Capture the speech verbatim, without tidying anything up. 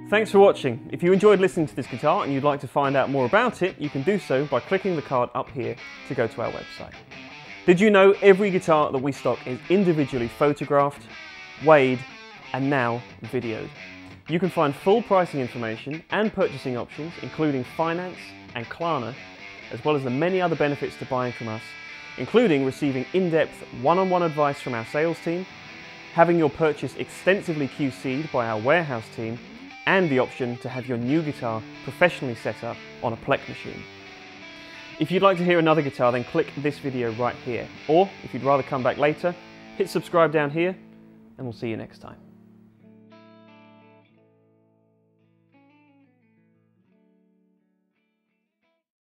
Thanks for watching. If you enjoyed listening to this guitar and you'd like to find out more about it, you can do so by clicking the card up here to go to our website. Did you know every guitar that we stock is individually photographed, weighed, and now videoed? You can find full pricing information and purchasing options, including finance and Klarna, as well as the many other benefits to buying from us, including receiving in-depth one-on-one advice from our sales team, having your purchase extensively Q C'd by our warehouse team, and the option to have your new guitar professionally set up on a Plek machine. If you'd like to hear another guitar, then click this video right here. Or, if you'd rather come back later, hit subscribe down here, and we'll see you next time.